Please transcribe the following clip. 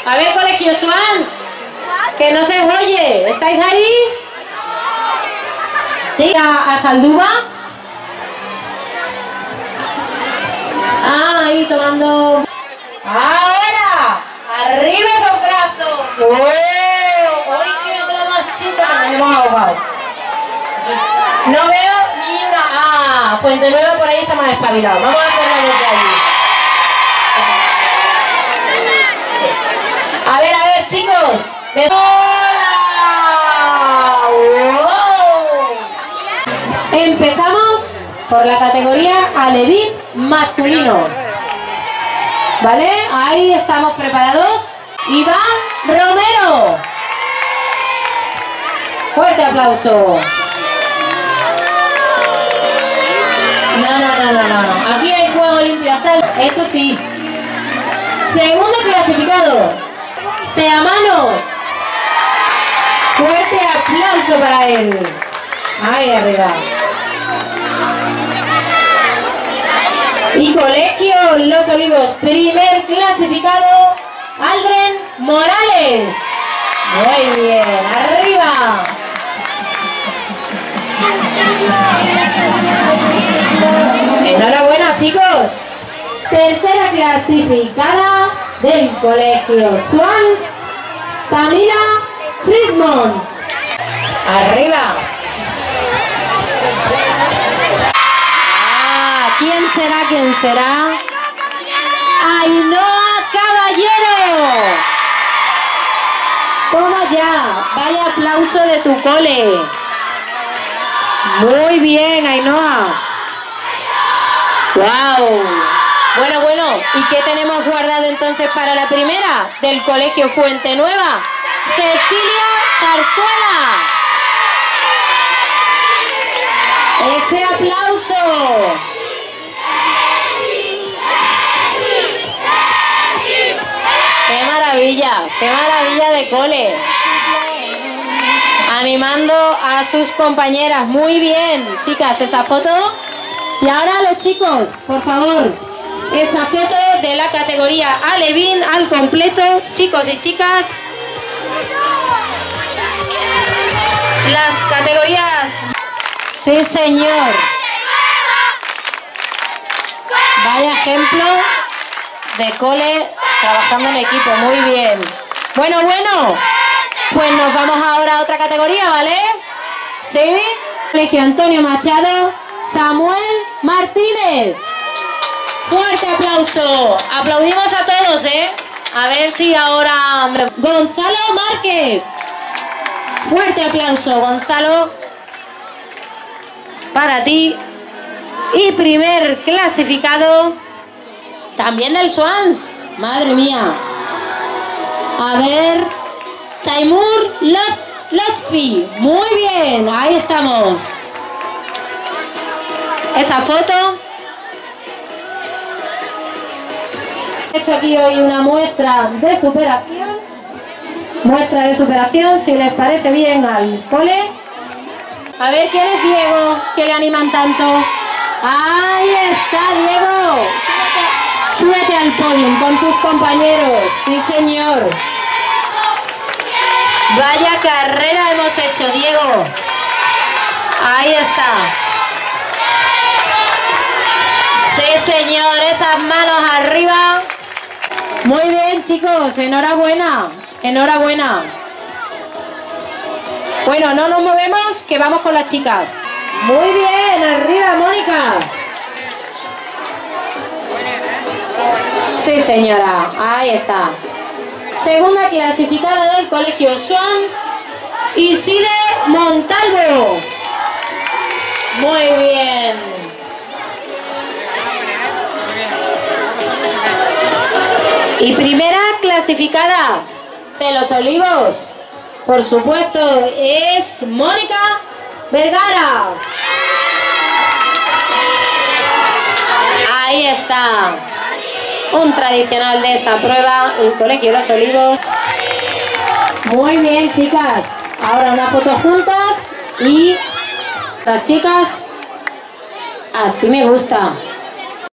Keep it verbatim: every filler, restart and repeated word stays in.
A ver, Colegio Swans, que no se oye. ¿Estáis ahí? Sí, a, a Salduba. Ah, ahí tomando. Ahora, arriba esos brazos. ¡Oh! ¡Uy, qué hola más chica! Que nos hemos ahogado. No veo ni una. Ah, Puente Nueva por ahí está más espabilado. Vamos a hacerlo desde allí. A ver, a ver, chicos. ¡Hola! ¡Wow! Empezamos por la categoría alevín masculino. ¿Vale? Ahí estamos preparados. Iván Romero. Fuerte aplauso. No, no, no, no, no. Aquí hay juego limpio hasta el... Eso sí. Segundo clasificado. Teamanos. Fuerte aplauso para él. Ahí arriba. Y Colegio Los Olivos, primer clasificado, Aldren Morales. Muy bien, arriba. Enhorabuena, chicos. Tercera clasificada del Colegio Swans, Camila Frismont. Arriba. Ah, ¿quién será? ¿Quién será? Ainhoa Caballero. Toma ya. Vaya aplauso de tu cole. Muy bien, Ainhoa. Wow. Bueno, bueno, ¿y qué tenemos guardado entonces para la primera? Del Colegio Fuente Nueva, Cecilia Zarzuela. Ese aplauso. ¡Qué maravilla! ¡Qué maravilla de cole! Animando a sus compañeras. Muy bien, chicas, esa foto. Y ahora los chicos, por favor, esa foto de la categoría alevín al completo, chicos y chicas. Las categorías. Sí, señor. Vaya ejemplo de cole trabajando en equipo. Muy bien. Bueno, bueno. Pues nos vamos ahora a otra categoría, ¿vale? ¿Sí? Colegio Antonio Machado, Samuel Martínez. Fuerte aplauso. Aplaudimos a todos, ¿eh? A ver si ahora... Gonzalo Márquez. Fuerte aplauso, Gonzalo. Para ti. Y primer clasificado, también del Swans. Madre mía. A ver... Taimur Lotfi. Muy bien, ahí estamos. Esa foto. He hecho aquí hoy una muestra de superación. Muestra de superación, si les parece bien al cole. A ver, ¿quién es Diego? Que le animan tanto. Ahí está, Diego. Súbete, súbete al podio con tus compañeros. Sí, señor. Vaya carrera hemos hecho, Diego. Ahí está. Sí, señor, esas manos arriba. Muy bien, chicos, enhorabuena. Enhorabuena. Bueno, no nos movemos, que vamos con las chicas. Muy bien, arriba, Mónica. Sí, señora, ahí está. Segunda clasificada del Colegio Swans, Iside Montalvo. Muy bien. Y primera clasificada de Los Olivos, por supuesto, es Mónica Vergara. Ahí está. Un tradicional de esta prueba, el Colegio Los Olivos. Muy bien, chicas. Ahora una foto juntas y las chicas. Así me gusta.